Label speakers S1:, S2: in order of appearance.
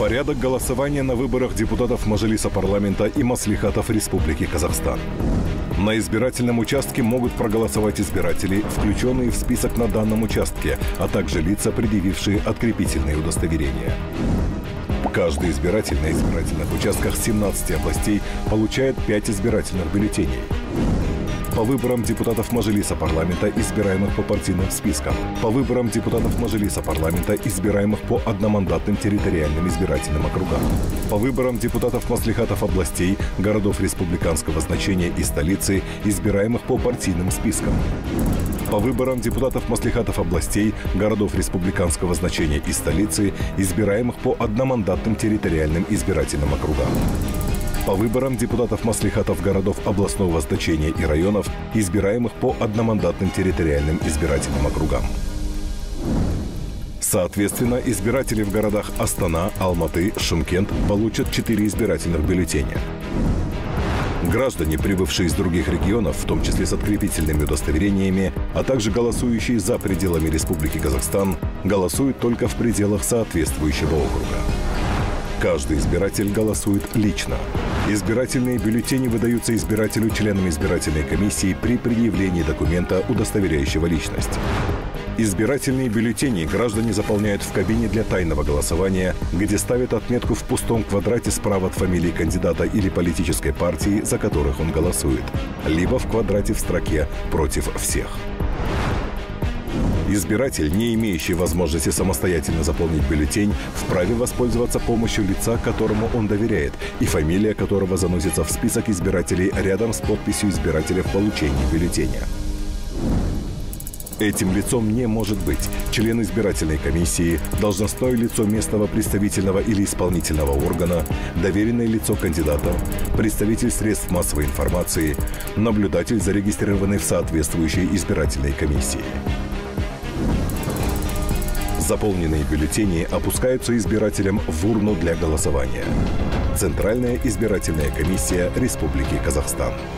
S1: Порядок голосования на выборах депутатов Мажилиса парламента и маслихатов Республики Казахстан. На избирательном участке могут проголосовать избиратели, включенные в список на данном участке, а также лица, предъявившие открепительные удостоверения. Каждый избиратель на избирательных участках 17 областей получает 5 избирательных бюллетеней. По выборам депутатов Мажилиса парламента, избираемых по партийным спискам. По выборам депутатов Мажилиса парламента, избираемых по одномандатным территориальным избирательным округам. По выборам депутатов маслихатов областей, городов республиканского значения и столицы, избираемых по партийным спискам. По выборам депутатов маслихатов областей, городов республиканского значения и столицы, избираемых по одномандатным территориальным избирательным округам. По выборам депутатов маслихатов городов областного значения и районов, избираемых по одномандатным территориальным избирательным округам. Соответственно, избиратели в городах Астана, Алматы, Шымкент получат 4 избирательных бюллетеня. Граждане, прибывшие из других регионов, в том числе с открепительными удостоверениями, а также голосующие за пределами Республики Казахстан, голосуют только в пределах соответствующего округа. Каждый избиратель голосует лично. Избирательные бюллетени выдаются избирателю членам избирательной комиссии при предъявлении документа, удостоверяющего личность. Избирательные бюллетени граждане заполняют в кабине для тайного голосования, где ставят отметку в пустом квадрате справа от фамилии кандидата или политической партии, за которых он голосует, либо в квадрате в строке «Против всех». Избиратель, не имеющий возможности самостоятельно заполнить бюллетень, вправе воспользоваться помощью лица, которому он доверяет, и фамилия которого заносится в список избирателей рядом с подписью избирателя в получении бюллетеня. Этим лицом не может быть член избирательной комиссии, должностное лицо местного представительного или исполнительного органа, доверенное лицо кандидата, представитель средств массовой информации, наблюдатель, зарегистрированный в соответствующей избирательной комиссии. Заполненные бюллетени опускаются избирателям в урну для голосования. Центральная избирательная комиссия Республики Казахстан.